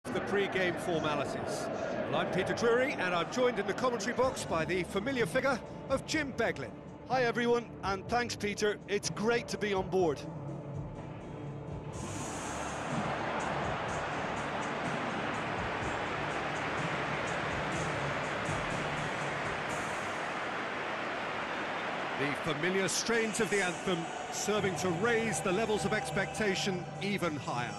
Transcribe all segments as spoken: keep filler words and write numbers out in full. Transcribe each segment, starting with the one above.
The pre-game formalities. Well, I'm Peter Drury, and I'm joined in the commentary box by the familiar figure of Jim Beglin. Hi everyone, and thanks Peter, it's great to be on board. The familiar strains of the anthem serving to raise the levels of expectation even higher.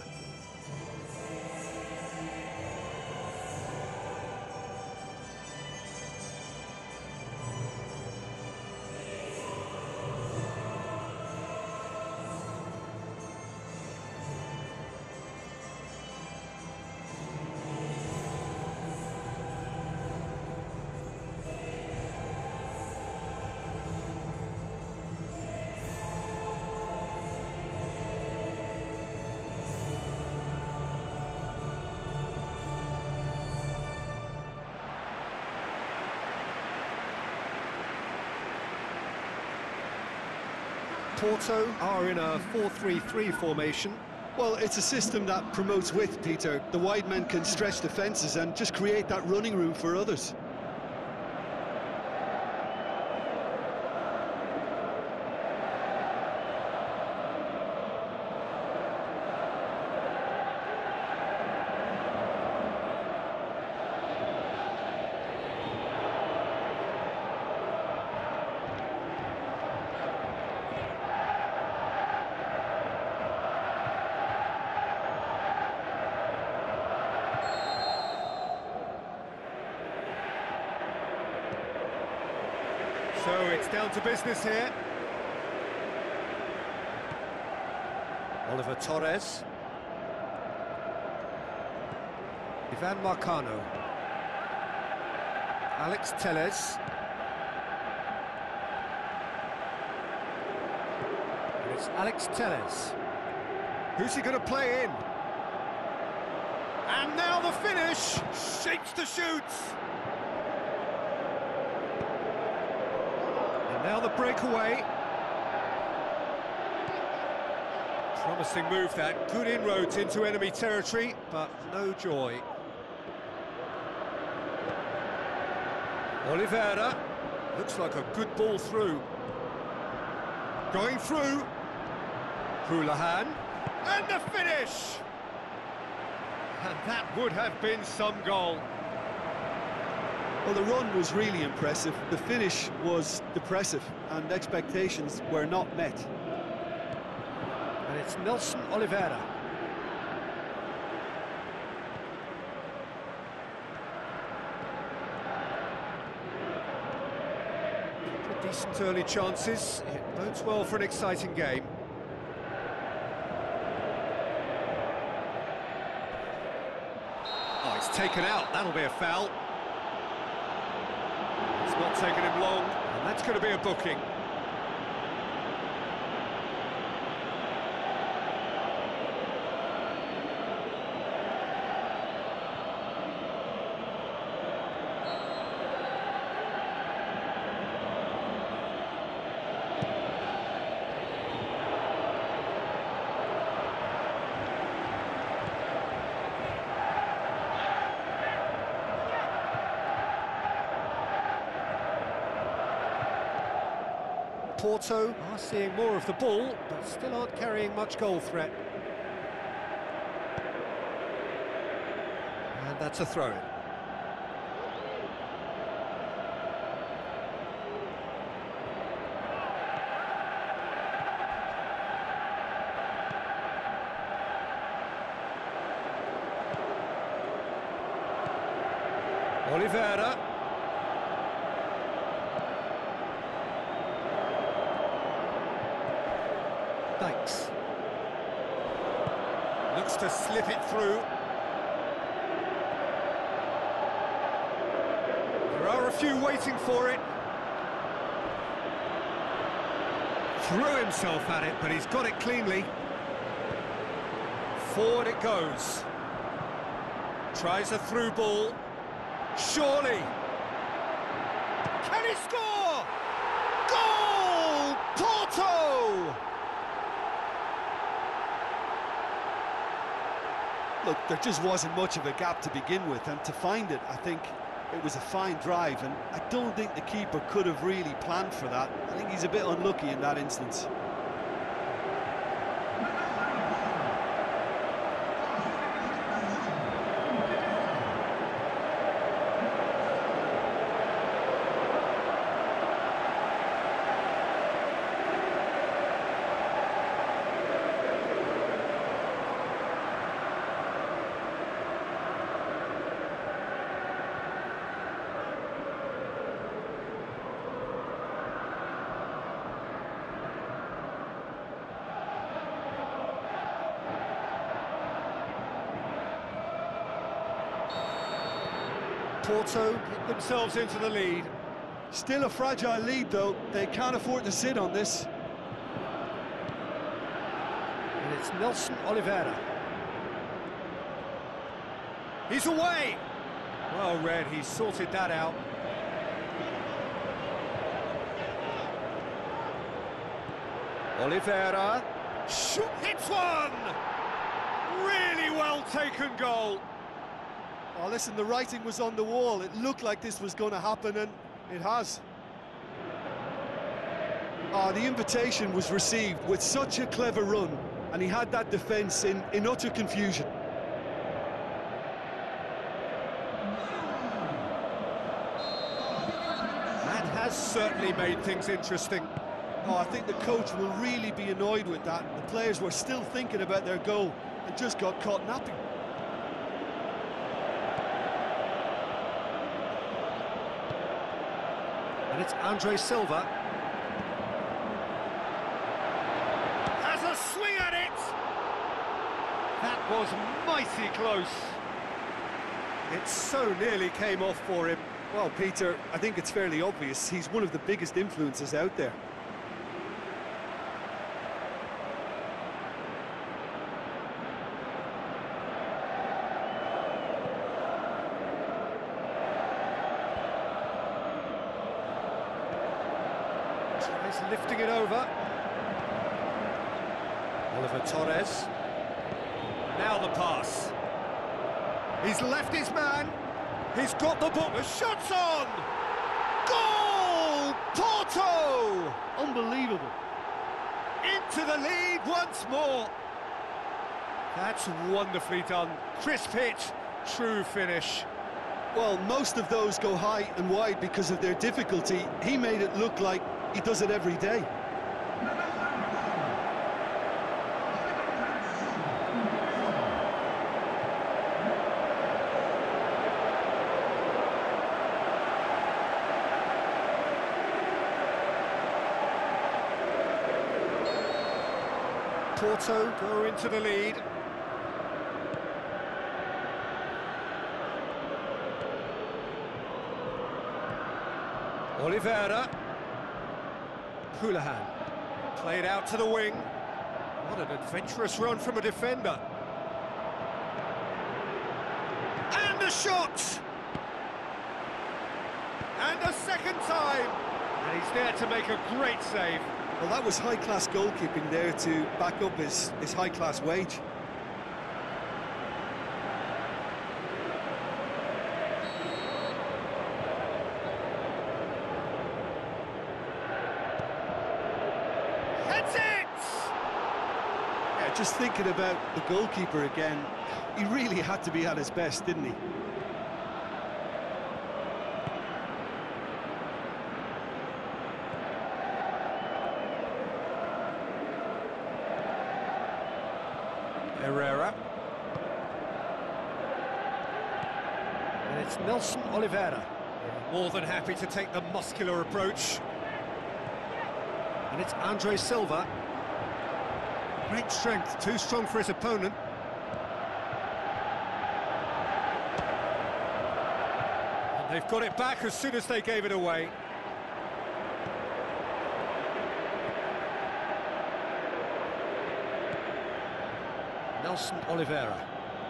Porto are in a four three three formation. Well, it's a system that promotes width, Peter. The wide men can stretch defences and just create that running room for others. So it's down to business here. Oliver Torres. Ivan Marcano. Alex Telles. And it's Alex Telles. Who's he going to play in? And now the finish! Shapes to shoot! Now the breakaway. Promising move that. Good inroads into enemy territory, but no joy. Oliveira. Looks like a good ball through. Going through. Houlahan. And the finish! And that would have been some goal. Well, the run was really impressive, the finish was depressive, and expectations were not met. And it's Nelson Oliveira. Decent early chances, it bodes well for an exciting game. Oh, it's taken out, that'll be a foul. Not taking him long, and that's going to be a booking. Porto are seeing more of the ball, but still aren't carrying much goal threat. And that's a throw-in. Oliveira. Thanks. Looks to slip it through. There are a few waiting for it. Threw himself at it, but he's got it cleanly. Forward it goes. Tries a through ball. Surely. Can he score? Goal! Porto! Look, there just wasn't much of a gap to begin with, and to find it, I think it was a fine drive, and I don't think the keeper could have really planned for that. I think he's a bit unlucky in that instance. Porto get themselves into the lead. Still a fragile lead, though. They can't afford to sit on this. And it's Nelson Oliveira. He's away! Well read, he's sorted that out. Oliveira. Shoot, hits one! Really well taken goal. Oh, listen, the writing was on the wall. It looked like this was going to happen, and it has. Oh, the invitation was received with such a clever run, and he had that defence in, in utter confusion. That has certainly made things interesting. Oh, I think the coach will really be annoyed with that. The players were still thinking about their goal and just got caught napping. And it's Andre Silva. Has a swing at it! That was mighty close. It so nearly came off for him. Well, Peter, I think it's fairly obvious. He's one of the biggest influences out there. He's lifting it over. Oliver Torres. Now the pass. He's left his man. He's got the ball. The shot's on! Goal! Porto! Unbelievable. Into the lead once more. That's wonderfully done. Crisp hit, true finish. Well, most of those go high and wide because of their difficulty. He made it look like he does it every day. Porto go into the lead. Oliveira. Houlihan. Played out to the wing. What an adventurous run from a defender. And a shot! And a second time! And he's there to make a great save. Well, that was high-class goalkeeping there to back up his, his high-class wage. That's it! Yeah, just thinking about the goalkeeper again, he really had to be at his best, didn't he? Herrera. And it's Nelson Oliveira. More than happy to take the muscular approach. And it's Andre Silva. Great strength, too strong for his opponent. And they've got it back as soon as they gave it away. Nelson Oliveira.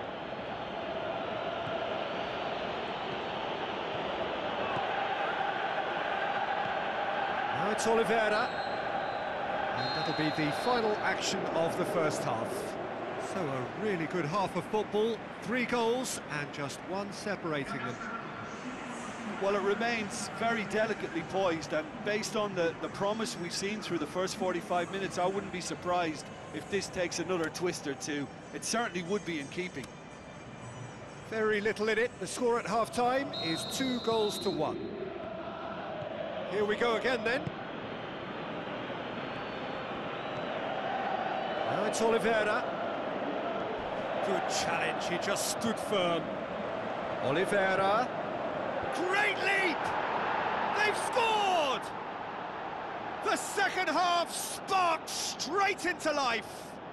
Now it's Oliveira. And that'll be the final action of the first half. So a really good half of football, three goals and just one separating them. Well, it remains very delicately poised, and based on the, the promise we've seen through the first forty-five minutes, I wouldn't be surprised if this takes another twist or two. It certainly would be in keeping. Very little in it. The score at half-time is two goals to one. Here we go again then. Now it's Oliveira. Good challenge, he just stood firm. Oliveira. Great leap! They've scored! The second half sparked straight into life.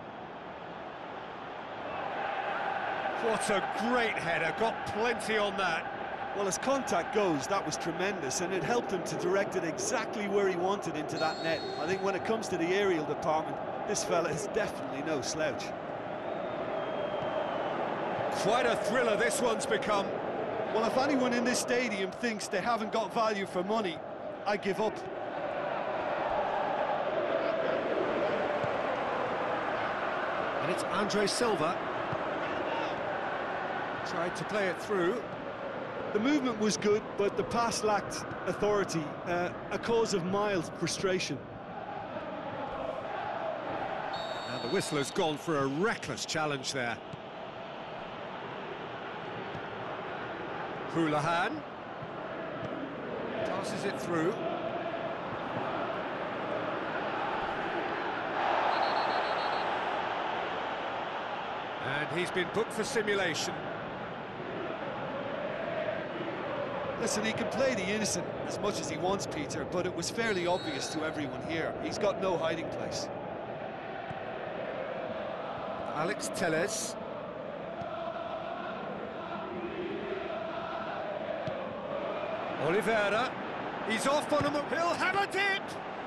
What a great header, got plenty on that. Well, as contact goes, that was tremendous, and it helped him to direct it exactly where he wanted into that net. I think when it comes to the aerial department, this fella is definitely no slouch. Quite a thriller this one's become. Well, if anyone in this stadium thinks they haven't got value for money, I give up. And it's Andre Silva. Tried to play it through. The movement was good, but the pass lacked authority, uh, a cause of mild frustration. And the whistler's gone for a reckless challenge there. Houlihan passes it through. And he's been booked for simulation. Listen, he can play the innocent as much as he wants, Peter, but it was fairly obvious to everyone here. He's got no hiding place. Alex Telles. Oliveira, he's off on him, he'll have a dip!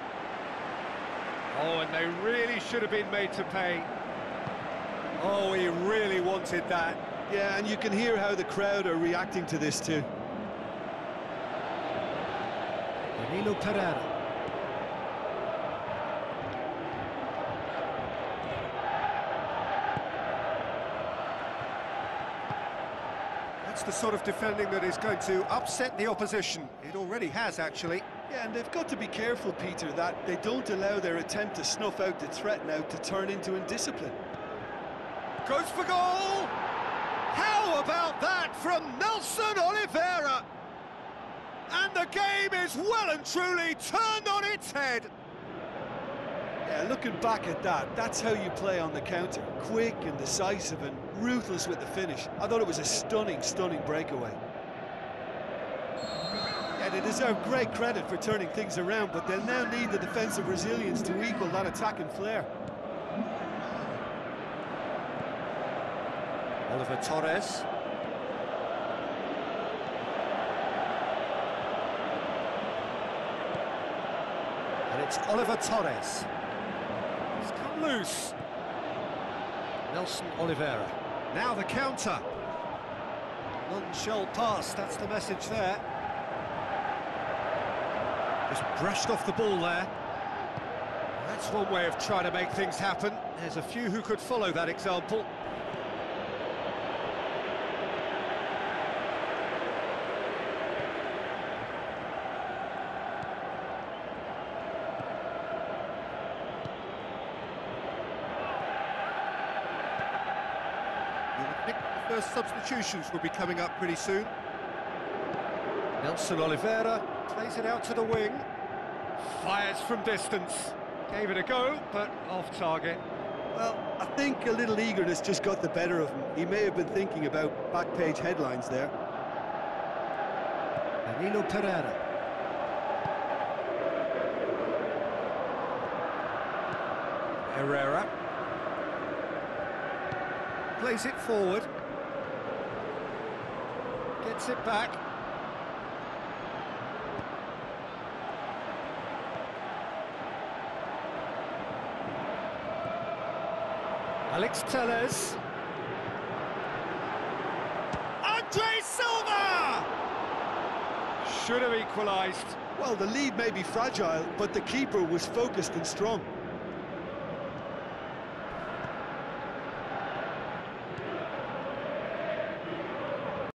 Oh, and they really should have been made to pay. Oh, he really wanted that. Yeah, and you can hear how the crowd are reacting to this too. Danilo Pereira. That's the sort of defending that is going to upset the opposition. It already has, actually. Yeah, and they've got to be careful, Peter, that they don't allow their attempt to snuff out the threat now to turn into indiscipline. Goes for goal! How about that from Nelson Oliveira? And the game is well and truly turned on its head. Yeah, looking back at that, that's how you play on the counter. Quick and decisive and ruthless with the finish. I thought it was a stunning, stunning breakaway. Yeah, they deserve great credit for turning things around, but they'll now need the defensive resilience to equal that attacking flair. Oliver Torres. And it's Oliver Torres. He's come loose. Nelson Oliveira. Now the counter. None shall pass, that's the message there. Just brushed off the ball there. That's one way of trying to make things happen. There's a few who could follow that example. The first substitutions will be coming up pretty soon. Nelson Oliveira plays it out to the wing. Fires from distance. Gave it a go, but off target. Well, I think a little eagerness just got the better of him. He may have been thinking about back page headlines there. Danilo Pereira. Herrera. Plays it forward. Gets it back. Alex Telles. Andre Silva! Should have equalised. Well, the lead may be fragile, but the keeper was focused and strong.